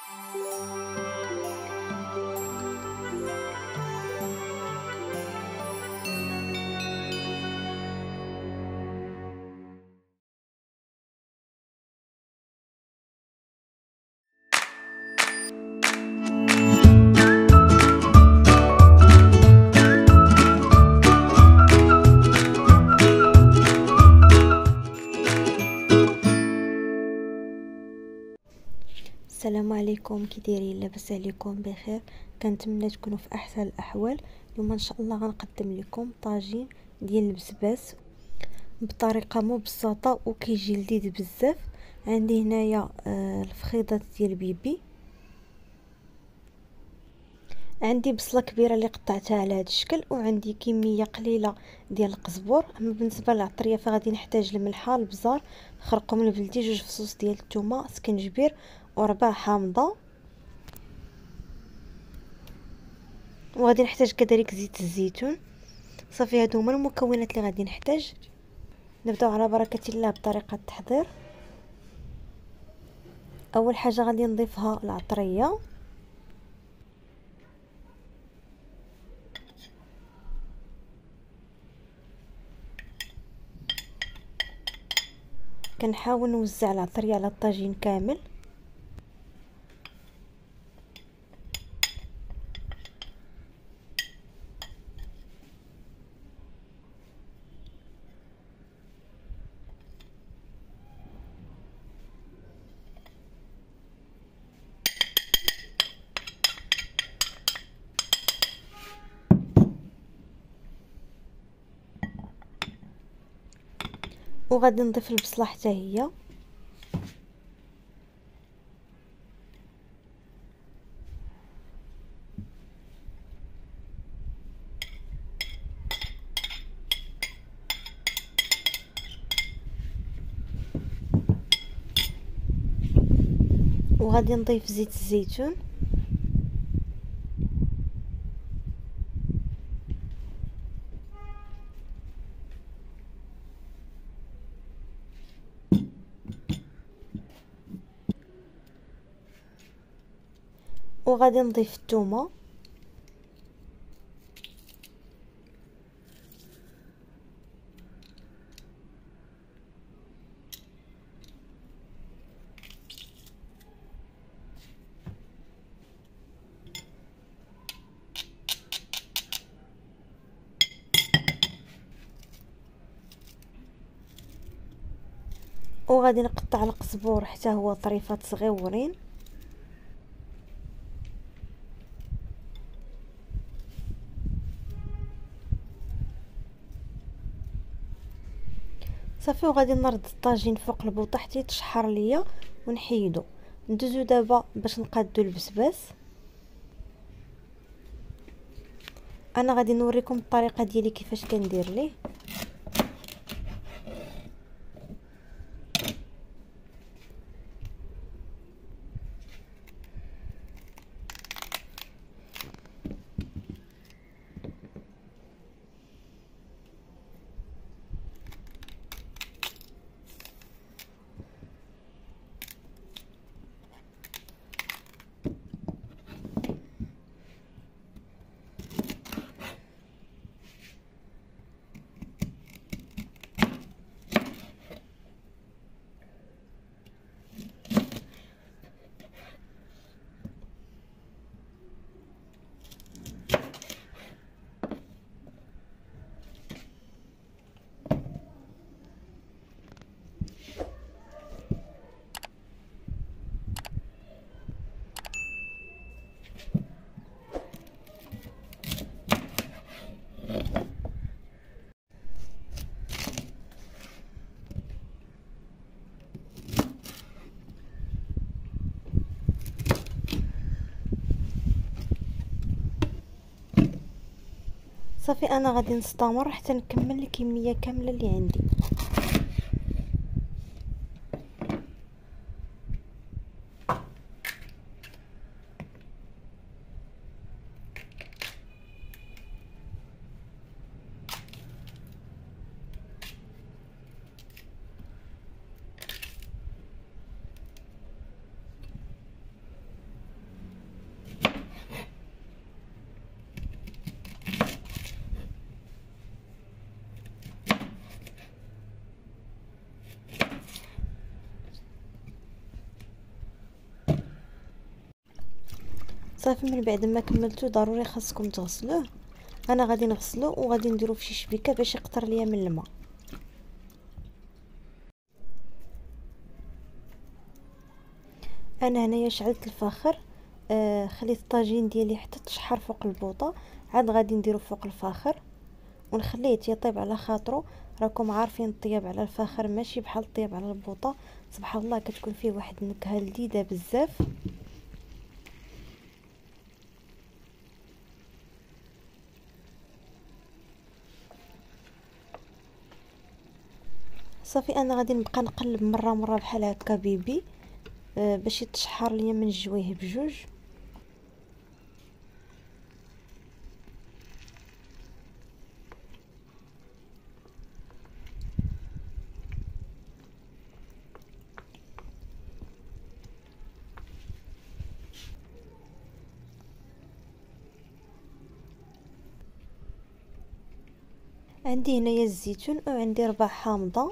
السلام عليكم، كي دايرين؟ لاباس عليكم بخير؟ كنتمنى تكونوا في احسن الاحوال. اليوم ان شاء الله غنقدم لكم طاجين ديال البسباس بطريقه مبسطه وكيجي لذيذ بزاف. عندي هنايا الفخيضات ديال بيبي، عندي بصله كبيره اللي قطعتها على هذا الشكل، وعندي كميه قليله ديال القزبور. اما بالنسبه للعطريه فغادي نحتاج الملحه، البزار، خرقوم البلدي، 2 فصوص ديال الثومه، سكنجبير، وربع حامضه، وغادي نحتاج كذلك زيت الزيتون. صافي هادو هما المكونات اللي غادي نحتاج. نبداو على بركه الله بطريقه التحضير. اول حاجه غادي نضيفها العطريه، كنحاول نوزع العطريه على الطاجين كامل. وغادي نضيف البصله حتى هي، وغادي نضيف زيت الزيتون، وغادي نضيف الثومه، وغادي نقطع القزبور حتى هو طريفات صغيورين. صافي وغادي نرد الطاجين فوق البوطه حتى يتشحر ليا ونحيدو. ندوزو دابا باش نقادو البسباس. انا غادي نوريكم الطريقه ديالي كيفاش كندير ليه. صافي انا غادي نستمر حتى نكمل الكميه كامله اللي عندي. صافي من بعد ما كملتو ضروري خاصكم تغسلوه. انا غادي نغسلو وغادي نديرو في شي شبيكه باش يقطر ليا من الماء. انا هنايا شعلت الفاخر، خليت الطاجين ديالي حتى تشحر فوق البوطه، عاد غادي نديرو فوق الفاخر ونخليه يطيب على خاطرو. راكم عارفين الطياب على الفاخر ماشي بحال الطياب على البوطه، سبحان الله كتكون فيه واحد النكهه لذيذه بزاف. صافي انا غادي نبقى نقلب مره بحال هكا بيبي باش يتشحر ليا من الجويه بجوج. عندي هنايا الزيتون وعندي ربع حامضه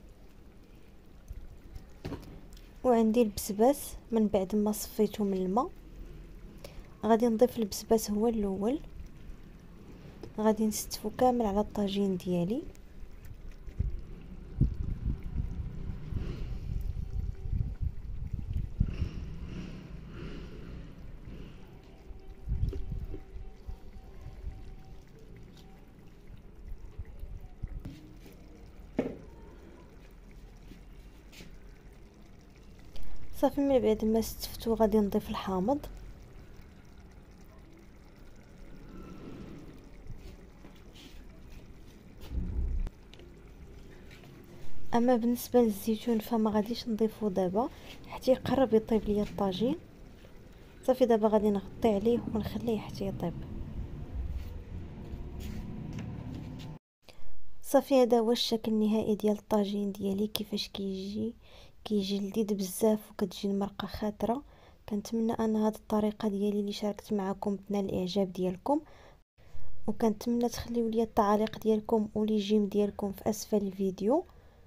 وعندي البسباس. من بعد ما صفيته من الماء غادي نضيف البسباس هو الاول، غادي نستفو كامل على الطاجين ديالي. صافي من بعد ما استفتو غادي نضيف الحامض. اما بالنسبه للزيتون فما غاديش نضيفو دابا حتى يقرب يطيب ليا الطاجين. صافي دابا غادي نغطي عليه ونخليه حتى يطيب. صافي هذا هو الشكل النهائي ديال الطاجين ديالي، كيفاش كيجي لذيذ بزاف وكتجي المرقه خاطره. كنتمنى ان هذه الطريقه ديالي اللي شاركت معكم تنال الاعجاب ديالكم، وكنتمنى تخليو لي التعاليق ديالكم ولي جيم ديالكم في اسفل الفيديو.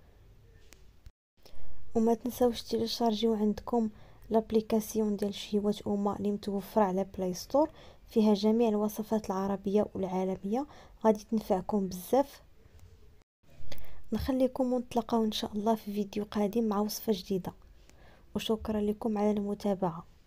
وما تنساوش تيليشارجيو عندكم لابليكاسيون ديال شهيوات أمة اللي متوفره على بلاي ستور، فيها جميع الوصفات العربيه والعالميه، غادي تنفعكم بزاف. نخليكم ونتلاقاو ان شاء الله في فيديو قادم مع وصفه جديده، وشكرا لكم على المتابعه.